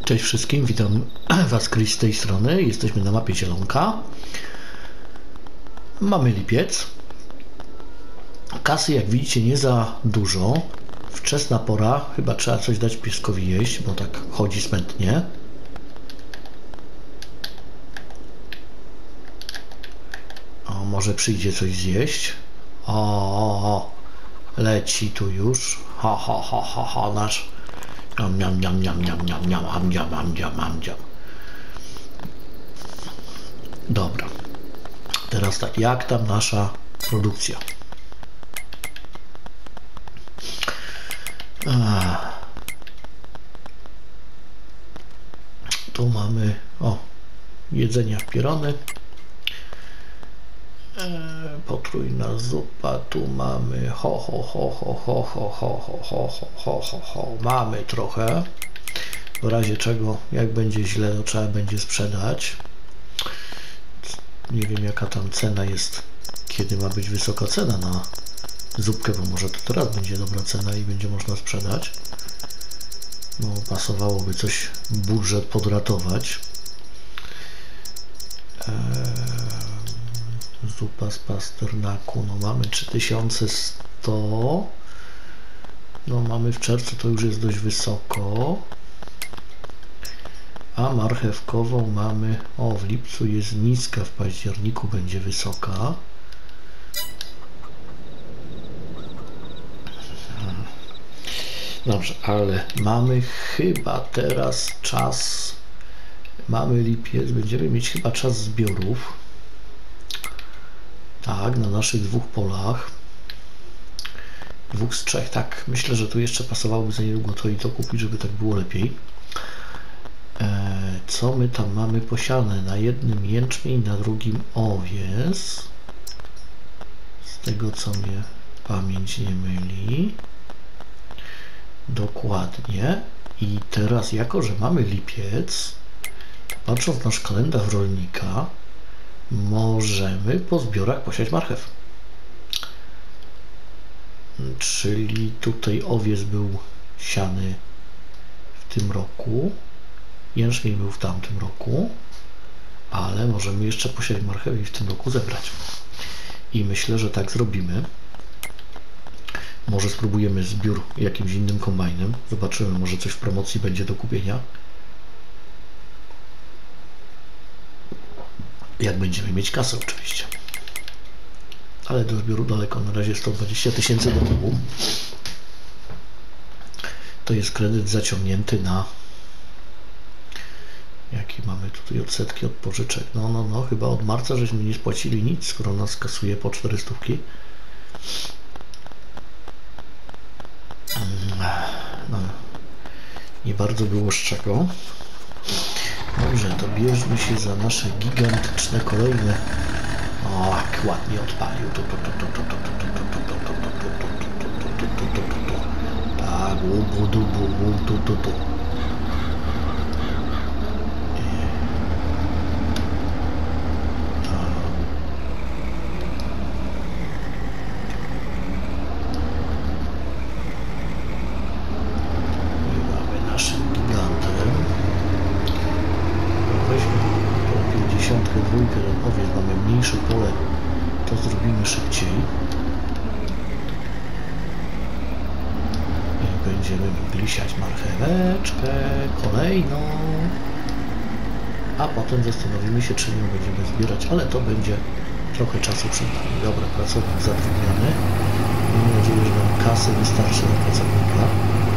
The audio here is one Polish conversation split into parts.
Cześć wszystkim, witam Was, Chris z tej strony. Jesteśmy na mapie Zielonka. Mamy lipiec. Kasy, jak widzicie, nie za dużo. Wczesna pora, chyba trzeba coś dać pieskowi jeść, bo tak chodzi smętnie. O, może przyjdzie coś zjeść. O, leci tu już. Ha, nasz. Niam. Dobra. Teraz tak, jak tam nasza produkcja? Tu mamy, jedzenia pierony. Potrójna zupa, tu mamy mamy trochę, w razie czego, jak będzie źle, to trzeba będzie sprzedać. Nie wiem, jaka tam cena jest, kiedy ma być wysoka cena na zupkę, bo może to teraz będzie dobra cena i będzie można sprzedać, bo pasowałoby coś budżet podratować. Zupa z pasternaku, no mamy 3100, no mamy w czerwcu, to już jest dość wysoko, a marchewkową mamy, w lipcu jest niska, w październiku będzie wysoka. Dobrze, ale mamy chyba teraz czas, mamy lipiec, będziemy mieć chyba czas zbiorów. Tak, na naszych dwóch polach. 2 z 3, tak. Myślę, że tu jeszcze pasowałoby za niedługo to i to kupić, żeby tak było lepiej. Co my tam mamy posiane? Na jednym jęczmień, na drugim owies. Z tego, co mnie pamięć nie myli. Dokładnie. I teraz, jako że mamy lipiec, patrząc na nasz kalendarz rolnika, możemy po zbiorach posiać marchew. Czyli tutaj owiec był siany w tym roku, jęczmień był w tamtym roku, ale możemy jeszcze posiać marchew i w tym roku zebrać. I myślę, że tak zrobimy. Może spróbujemy zbiór jakimś innym kombajnem. Zobaczymy, może coś w promocji będzie do kupienia. Jak będziemy mieć kasę oczywiście. Ale do zbioru daleko, na razie 120 000 do domu. To jest kredyt zaciągnięty na... Jaki mamy tutaj odsetki od pożyczek? No, chyba od marca żeśmy nie spłacili nic, skoro nas kasuje po 400. No, nie bardzo było z czego. Dobrze, to bierzmy się za nasze gigantyczne kolejne. O, jak ładnie odpalił. Tak, mamy naszym gigantem. Weźmy tą 52, ten owiec, mamy mniejsze pole, to zrobimy szybciej. I będziemy mogli siać marcheweczkę kolejną. A potem zastanowimy się, czy ją będziemy zbierać, ale to będzie trochę czasu przed nami. Dobra, pracownik zatrudniony. Mam nadzieję, że nam kasy wystarczy na pracownika.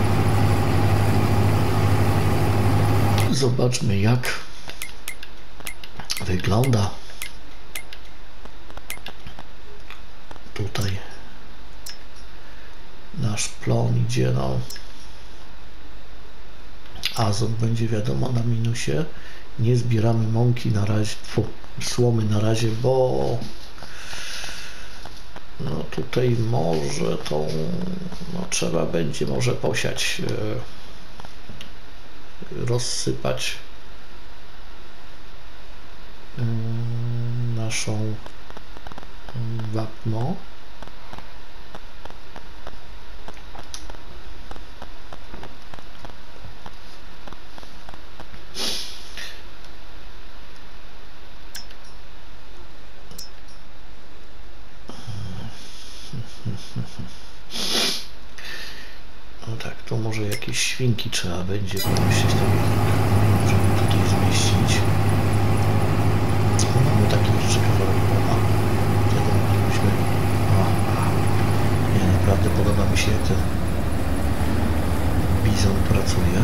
Zobaczmy, jak wygląda tutaj nasz plon. Idzie, no, azot będzie wiadomo na minusie. Nie zbieramy mąki na razie, słomy na razie, bo no tutaj może tą, no trzeba będzie może posiać, rozsypać naszą wapno. jakieś świnki trzeba będzie pomyśleć, żeby tutaj zmieścić. Mamy taki jeszcze kawałek pola. Wtedy moglibyśmy... Nie, naprawdę podoba mi się, jak ten bizon pracuje.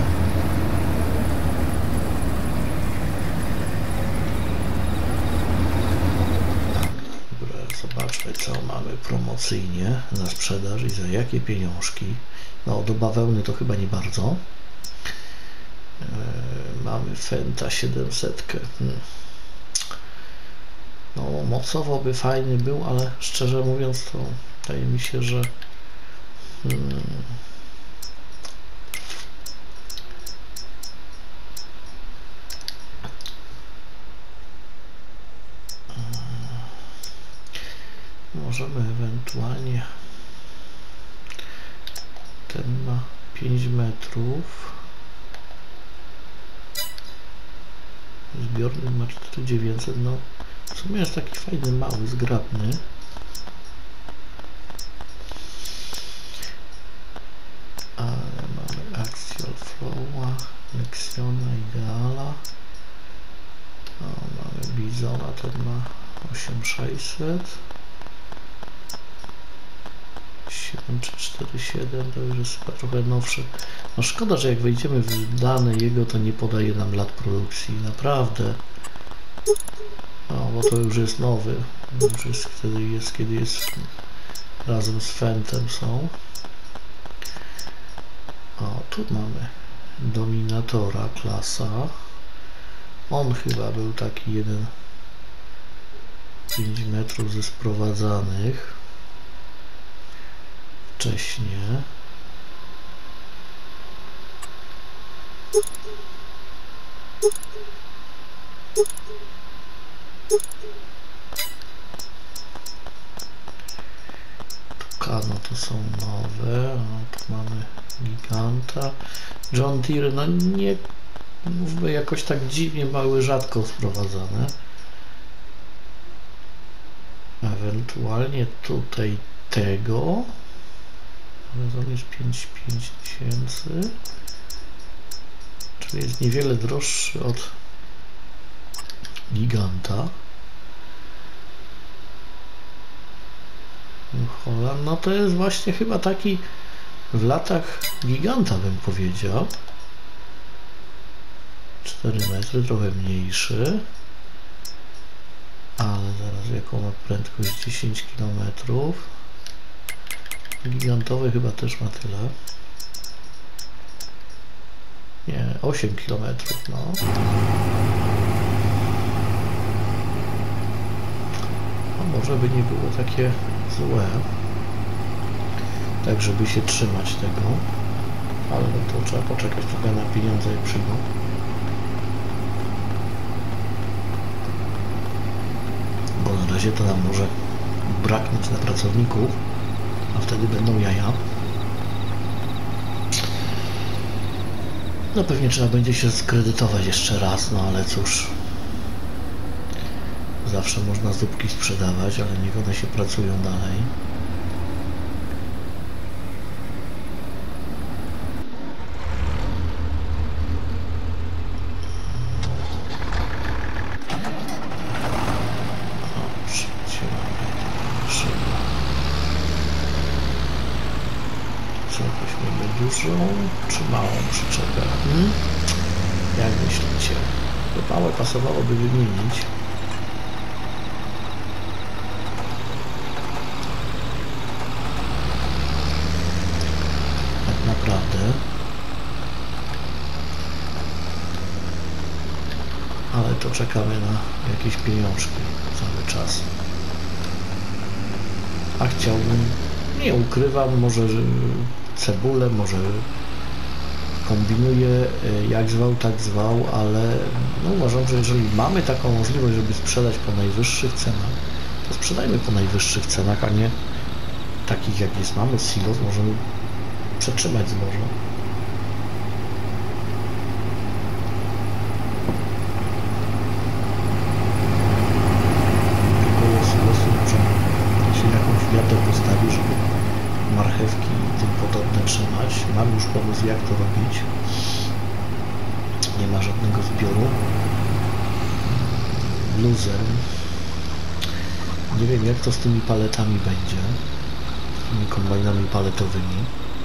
Dobra, zobaczmy, co mamy promocyjnie na sprzedaż i za jakie pieniążki. No, do bawełny to chyba nie bardzo. Mamy Fenta 700. No, mocowo by fajny był, ale szczerze mówiąc to wydaje mi się, że możemy ewentualnie, ten ma 5 metrów, zbiornik ma 4900, no w sumie jest taki fajny, mały, zgrabny. Ale mamy Axial Flowa, Lexiona, Ideala. No, mamy Bizona, ten ma 8600. 7347 to już jest chyba trochę nowszy. No szkoda, że jak wejdziemy w dane jego, to nie podaje nam lat produkcji. Naprawdę. No, bo to już jest nowy. Już jest wtedy jest, kiedy jest razem z Fentem są. O, tu mamy Dominatora klasa. On chyba był taki 5 metrów ze sprowadzanych wcześniej. Tucano to są nowe. O, tu mamy Giganta. John Deere, no nie mówmy, jakoś tak dziwnie mały, rzadko sprowadzane. Ewentualnie tutaj tego, ale on jest 5000, czyli jest niewiele droższy od Giganta. No to jest właśnie chyba taki w latach Giganta, bym powiedział. 4 metry, trochę mniejszy, ale zaraz jaką ma prędkość 10 km. Gigantowy chyba też ma tyle. Nie, 8 km, no. A może by nie było takie złe, tak żeby się trzymać tego, ale to trzeba poczekać trochę na pieniądze, jak przyjdą. Bo na razie to nam może braknąć na pracowników, a wtedy będą jaja. No pewnie trzeba będzie się skredytować jeszcze raz, no ale cóż. Zawsze można zupki sprzedawać, ale niech one się pracują dalej. Dużą czy małą przyczepę? Jak myślicie? To małe pasowałoby wymienić. Tak naprawdę. Ale to czekamy na jakieś pieniążki cały czas. A chciałbym, nie ukrywam, może cebulę, może kombinuję, jak zwał, tak zwał, ale no uważam, że jeżeli mamy taką możliwość, żeby sprzedać po najwyższych cenach, to sprzedajmy po najwyższych cenach, a nie takich jak jest. Mamy silos, możemy przetrzymać zboże. Koło silosu może się jakąś wiatę postawi, żeby marchewki i tym podobne trzymać. Mam już pomysł, jak to robić. luzem. Nie wiem, jak to z tymi paletami będzie, z tymi kombajnami paletowymi.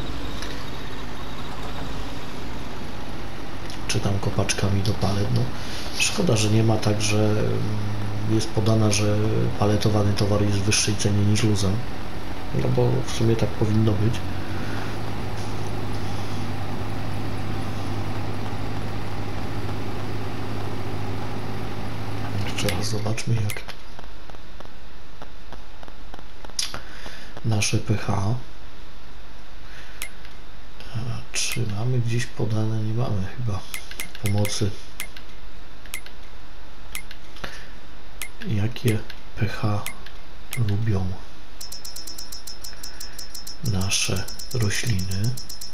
Czy tam kopaczkami do palet. No, szkoda, że nie ma tak, że jest podana, że paletowany towar jest w wyższej cenie niż luzem. No bo w sumie tak powinno być. Jeszcze raz zobaczmy, jak nasze pH. Czy mamy gdzieś podane? Nie mamy chyba pomocy. Jakie pH lubią nasze rośliny?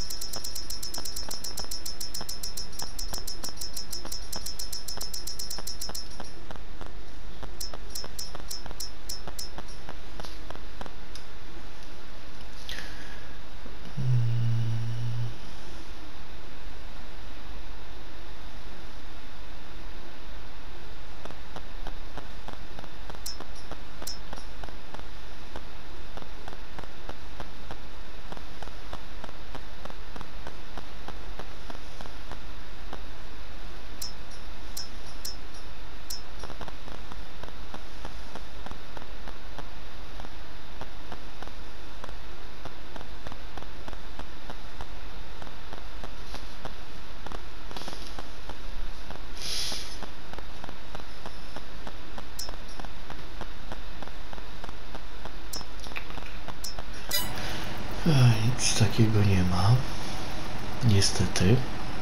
Nic takiego nie ma, niestety.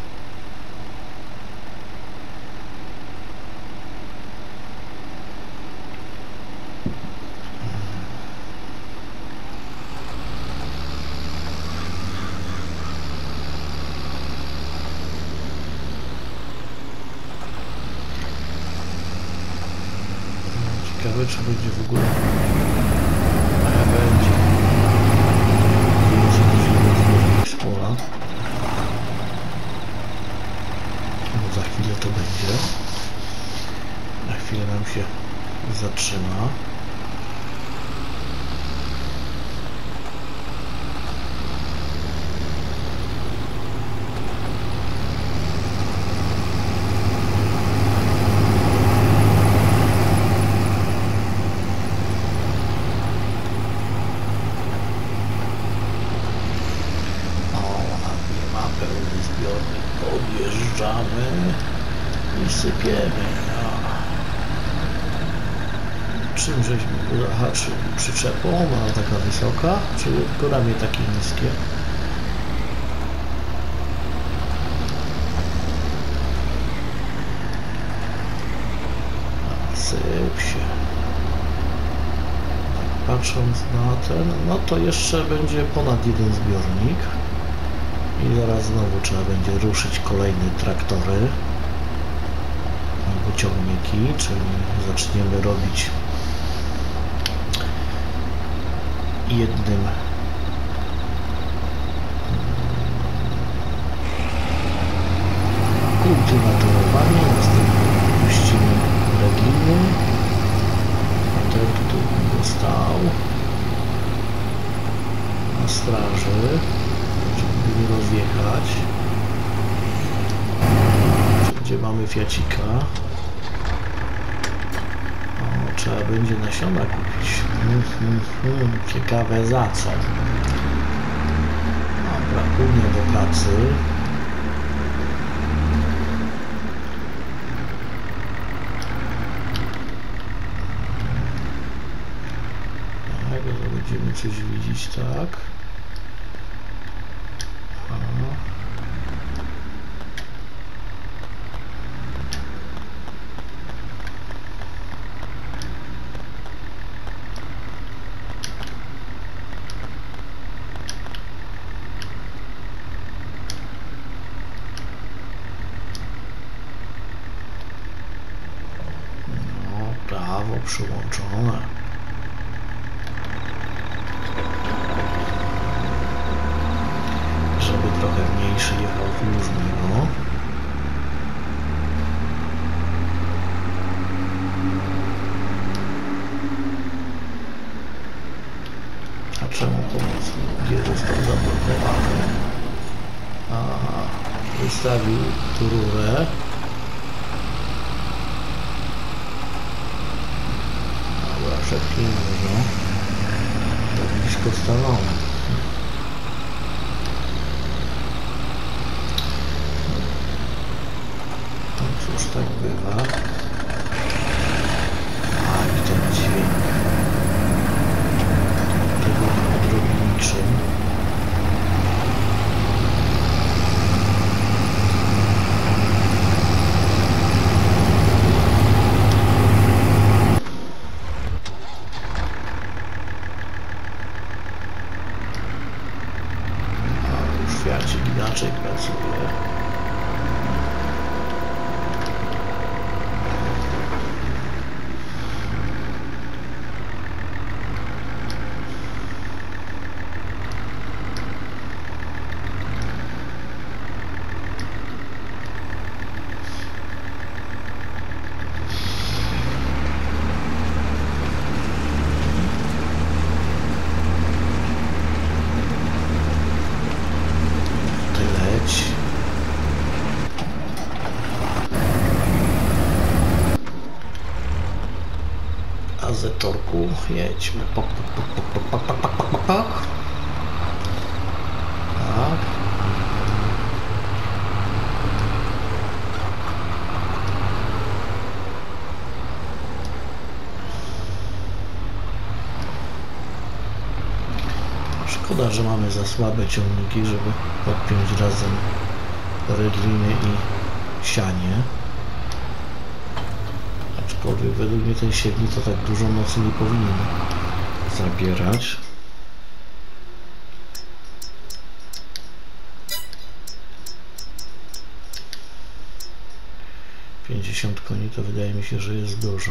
Ciekawe, czy będzie w ogóle. Będzie. Z pola. No, za chwilę to będzie. Na chwilę nam się zatrzyma. Podjeżdżamy i sypiemy. Czym żeśmy go zahaczyli? Przyczepą? Ona taka wysoka? Czy tylko ramię takie niskie? Syp się. Tak patrząc na ten, no to jeszcze będzie ponad jeden zbiornik. I zaraz znowu trzeba będzie ruszyć kolejne traktory albo ciągniki, czyli zaczniemy robić jednym kultywatorowanie, następnie puścimy reginy, a ten tutaj został na straży, żeby nie rozjechać. Gdzie mamy fiacika? O, trzeba będzie nasiona kupić. Ciekawe za co. No, brakuje do pracy. Tak, będziemy coś widzieć, tak. Prawo przyłączone. Żeby trochę mniejszy jechał dłużnego. tu rurę. Dobra, przetnijmy go. Tak blisko stanąłem. No cóż, tak bywa. A i ten dźwięk. Tego nie odrobi niczym. Światzik inaczej pracuje. Zetorku, jedźmy. Pok, pok, pok, pok, pok, pok, pok, pok, pok, pok. Tak. Szkoda, że mamy za słabe ciągniki, żeby podpiąć razem redliny i sianie. Aczkolwiek według mnie ten siewnik to tak dużo mocy nie powinien zabierać. $50 koni to wydaje mi się, że jest dużo.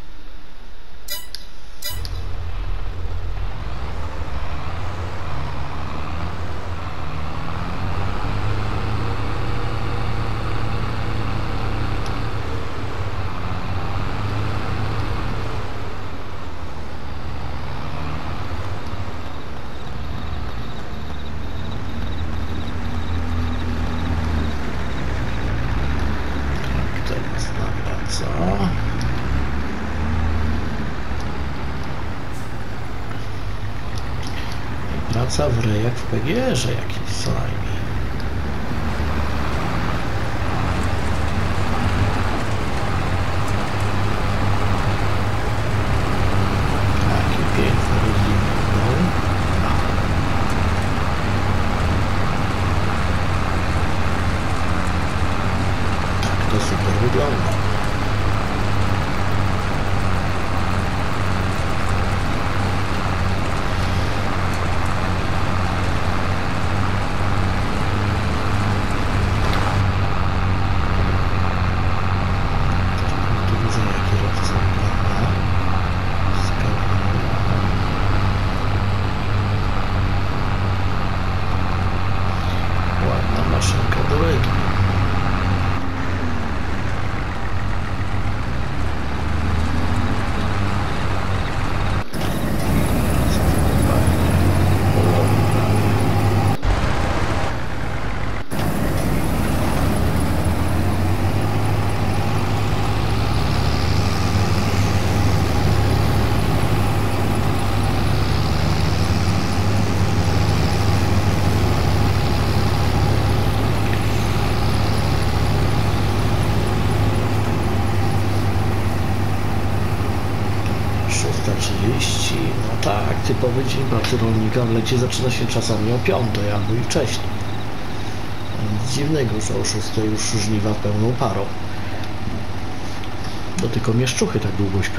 Praca w rejach w PGR-ze jakimś co najmniej. Takie piękne rodziny. Tak to super wygląda. No tak, typowy dzień pracy rolnika w lecie zaczyna się czasami o 5 albo i wcześniej. Nic dziwnego, że o 6 już żniwa pełną parą. Bo tylko mieszczuchy tak długo śpią.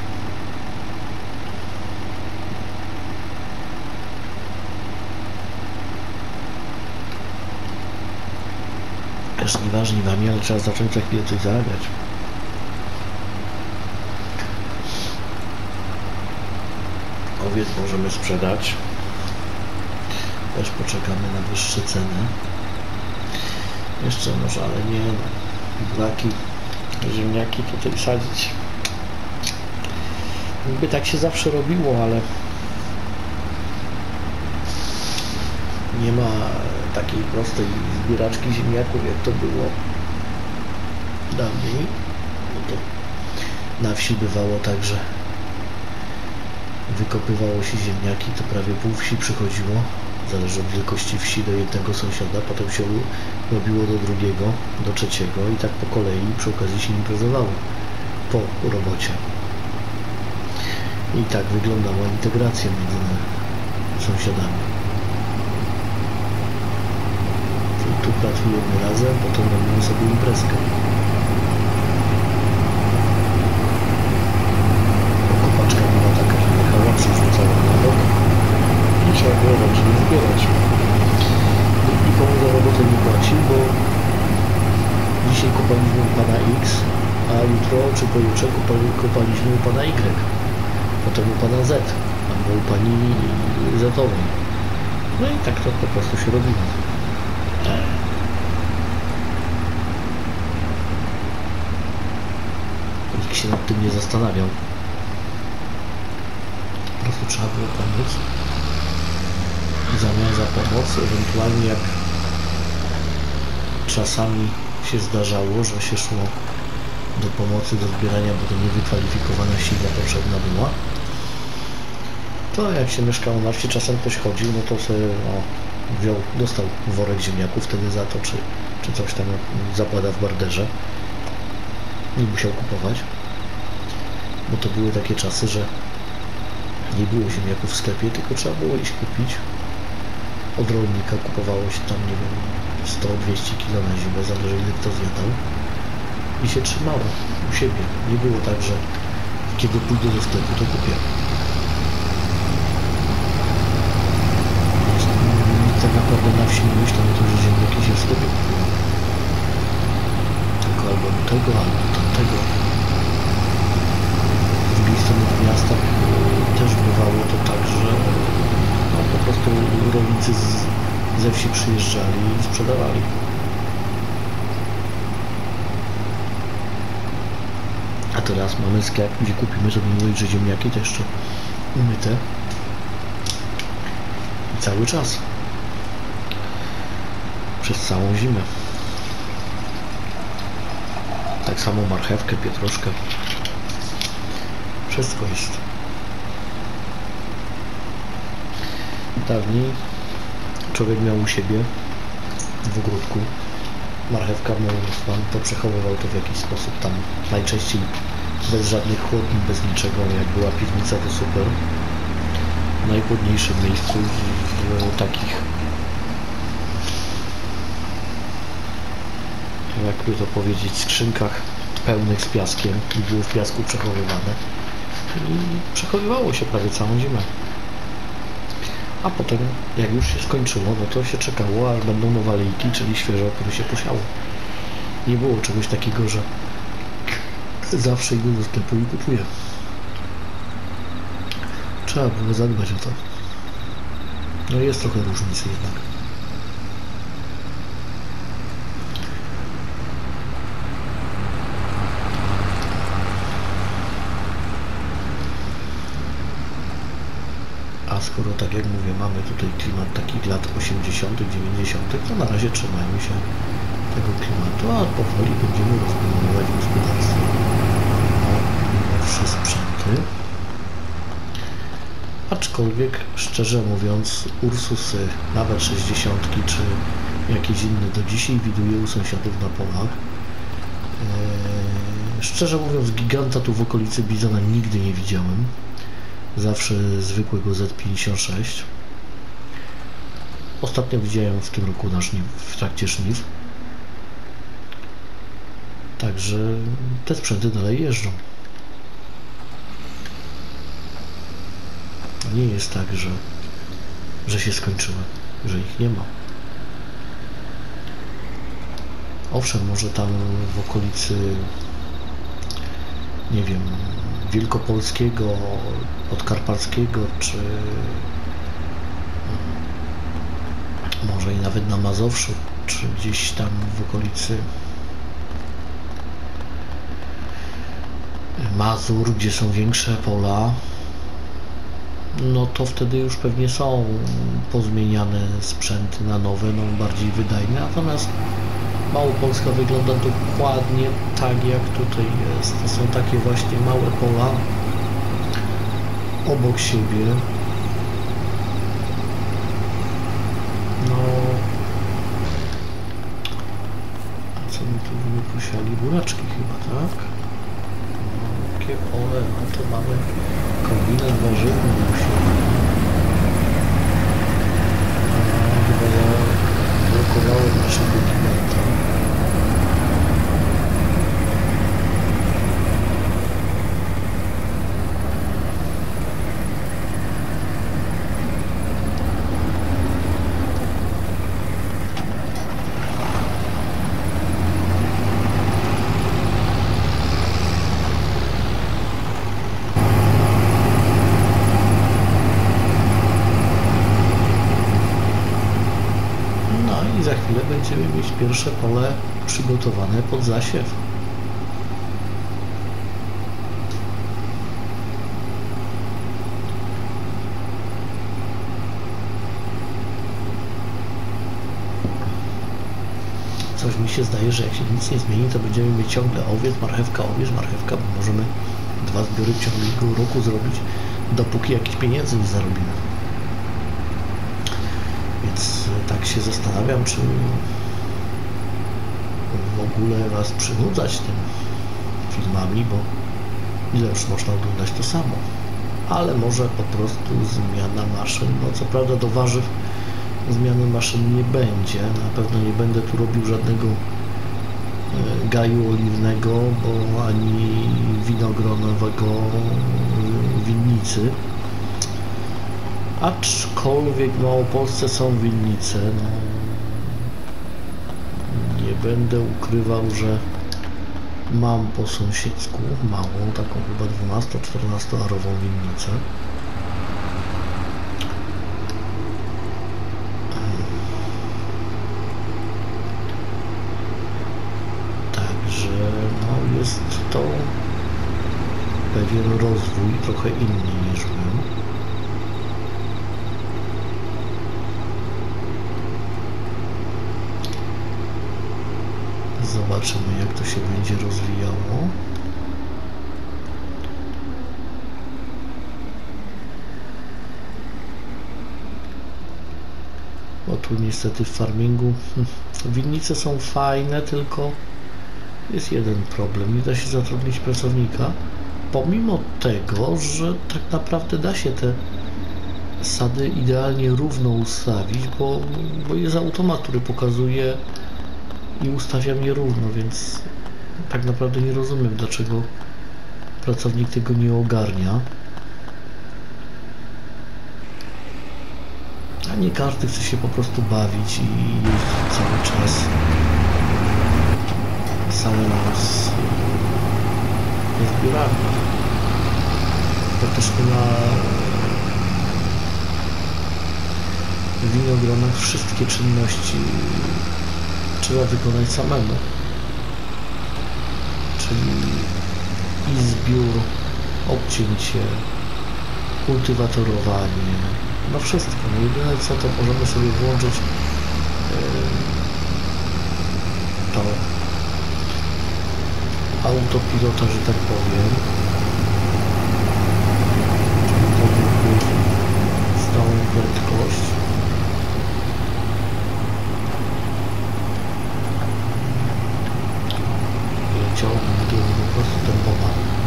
Żniwa żniwami, ale trzeba zacząć za chwilę coś zarabiać. Owiec możemy sprzedać. Też poczekamy na wyższe ceny. Jeszcze może, ale nie no. Buraki, ziemniaki tutaj sadzić. Jakby tak się zawsze robiło, ale nie ma takiej prostej zbieraczki ziemniaków, jak to było dawniej. No to na wsi bywało tak, że wykopywało się ziemniaki, to prawie pół wsi przychodziło, zależy od wielkości wsi, do jednego sąsiada, potem się robiło do drugiego, do trzeciego i tak po kolei przy okazji się imprezowało po robocie. I tak wyglądała integracja między sąsiadami. Czyli tu pracujemy razem, potem robimy sobie imprezkę. Kopaczka była taka, że jechała, przerzucała na bok i trzeba było ręcznie zbierać. Nikomu za robotę nie płaci, bo dzisiaj kopaliśmy u pana X, a jutro czy pojutrze kopaliśmy u pana Y. Potem u pana Z, albo u pani Z-owej. No i tak to po prostu się robiło. Nikt się nad tym nie zastanawiał. Po prostu trzeba było pomóc. W zamian za pomoc, ewentualnie jak czasami się zdarzało, że się szło do pomocy, do zbierania, bo to niewykwalifikowana siła potrzebna była, to jak się mieszkało na wsi, czasem ktoś chodził, no to sobie dostał worek ziemniaków wtedy za to, czy coś tam zakłada w barderze. Nie musiał kupować, bo to były takie czasy, że nie było ziemniaków w sklepie, tylko trzeba było iść kupić. Od rolnika kupowało się tam, nie wiem, 100-200 kg na zimę, zależy ile kto zjadał. I się trzymało u siebie. Nie było tak, że kiedy pójdę do sklepu, to kupię. Tak naprawdę na wsi nie myślą o tym, że ziemniaki się w sklepie kupują. Tylko albo tego, albo tamtego. Z drugiej strony w miastach też bywało to tak, że po prostu rolnicy ze wsi przyjeżdżali i sprzedawali. A teraz mamy sklep, gdzie kupimy sobie nie dość, że ziemniaki to jeszcze umyte. I cały czas. Przez całą zimę. Tak samo marchewkę, pietruszkę. Wszystko jest. Dawniej człowiek miał u siebie w ogródku marchewka, pan to przechowywał to w jakiś sposób tam, najczęściej bez żadnych chłodni, bez niczego. Jak była piwnica, to super. W najchłodniejszym miejscu, w takich, jakby to powiedzieć, skrzynkach pełnych z piaskiem i było w piasku przechowywane i przechowywało się prawie całą zimę. A potem, jak już się skończyło, no to się czekało, aż będą nowe lejki, czyli świeżo, które się posiało. Nie było czegoś takiego, że zawsze idę do sklepu i kupuję. Trzeba było zadbać o to. No jest trochę różnicy jednak. A skoro, tak jak mówię, mamy tutaj klimat takich lat 80., 90., to na razie trzymajmy się tego klimatu, a powoli będziemy rozbudowywać gospodarstwo. Nowsze sprzęty. Aczkolwiek, szczerze mówiąc, Ursusy, nawet 60 czy jakieś inne do dzisiaj widuję u sąsiadów na polach. Szczerze mówiąc, giganta tu w okolicy Bizona nigdy nie widziałem. Zawsze zwykłego Z56. Ostatnio widziałem w tym roku w trakcie żniw. Także te sprzęty dalej jeżdżą. Nie jest tak, że się skończyły, że ich nie ma. Owszem, może tam w okolicy, nie wiem, Wielkopolskiego, Podkarpackiego, czy może i nawet na Mazowszu, czy gdzieś tam w okolicy Mazur, gdzie są większe pola, no to wtedy już pewnie są pozmieniane sprzęty na nowe, no bardziej wydajne, natomiast Małopolska wygląda dokładnie tak jak tutaj jest. To są takie właśnie małe pola obok siebie. No, a co my tu posiali? Buraczki chyba, tak? No, jakie pole, no to mamy kombinat warzywny u siebie. Chyba zablokowałem naszego klienta. I za chwilę będziemy mieć pierwsze pole przygotowane pod zasiew. Coś mi się zdaje, że jak się nic nie zmieni, to będziemy mieć ciągle owiec, marchewka, bo możemy 2 zbiory w ciągu roku zrobić, dopóki jakichś pieniędzy nie zarobimy. Więc tak się zastanawiam, czy w ogóle Was przynudzać tym filmami, bo ile już można oglądać to samo. Ale może po prostu zmiana maszyn, no co prawda do warzyw zmiany maszyn nie będzie, na pewno nie będę tu robił żadnego gaju oliwnego, bo ani winogronowego winnicy. Aczkolwiek w Małopolsce są winnice, no nie będę ukrywał, że mam po sąsiedzku małą, taką chyba 12-14 arową winnicę. Także no jest to pewien rozwój, trochę inny niż był. Zobaczymy, jak to się będzie rozwijało. Bo tu niestety w farmingu winnice są fajne, tylko jest jeden problem. Nie da się zatrudnić pracownika, pomimo tego, że tak naprawdę da się te sady idealnie równo ustawić, bo jest automat, który pokazuje i ustawiam je równo, więc tak naprawdę nie rozumiem, dlaczego pracownik tego nie ogarnia. A nie każdy chce się po prostu bawić i jeździć cały czas samemu z zbiorami. Praktycznie na winogronach wszystkie czynności trzeba wykonać samemu, czyli i zbiór, obcięcie, kultywatorowanie, no wszystko. No jedyne co, to możemy sobie włączyć to autopilota, że tak powiem, czyli podróbmy stałą prędkość. Po prostu tempowa.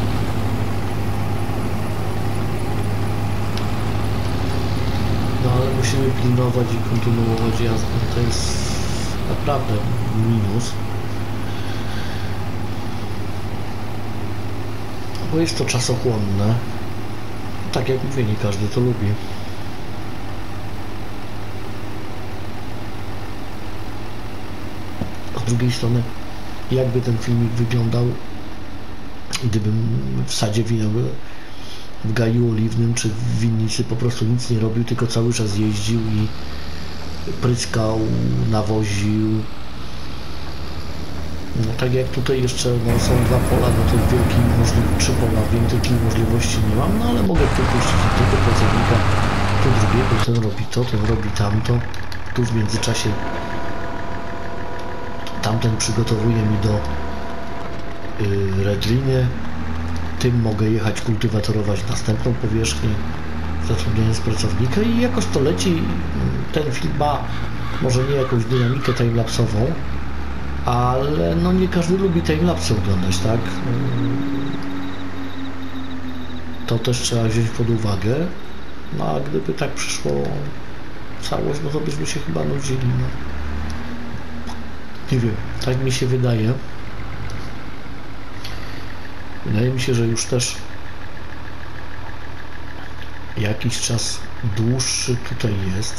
No ale musimy pilnować i kontynuować jazdę. To jest naprawdę minus. Bo jest to czasochłonne. Tak jak mówię, nie każdy to lubi. Z drugiej strony, jakby ten filmik wyglądał, gdybym w sadzie winowym, w gaju oliwnym czy w winnicy po prostu nic nie robił, tylko cały czas jeździł i pryskał, nawoził. No tak jak tutaj jeszcze no, są 2 pola, no to wielkiej możliwości, 3 pola, wielkiej możliwości nie mam, no ale mogę tu puścić tego pracownika, tu drugiego, ten robi to, ten robi tamto, tu w międzyczasie tamten przygotowuje mi do redliny, tym mogę jechać kultywatorować następną powierzchnię, zatrudniając pracownika i jakoś to leci. Ten film ma może nie jakąś dynamikę timelapsową, ale no nie każdy lubi timelapsy oglądać, tak? To też trzeba wziąć pod uwagę. No a gdyby tak przyszło całość, no to byśmy się chyba nudzili. No. Nie wiem, tak mi się wydaje. Wydaje mi się, że już też jakiś czas dłuższy tutaj jest.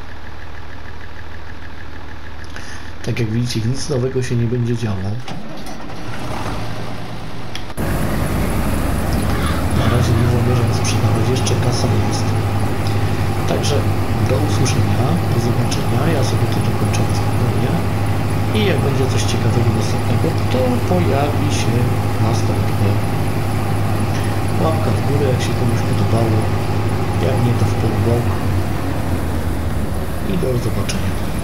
Tak jak widzicie, nic nowego się nie będzie działo. Na razie nie zamierzam sprzedawać, jeszcze kasa jest. Także do usłyszenia, do zobaczenia. Ja sobie to dokończę spokojnie. I jak będzie coś ciekawego następnego, to pojawi się następne. Łapka w górę, jak się komuś podobało. Jak nie, to w pół bok. I do zobaczenia.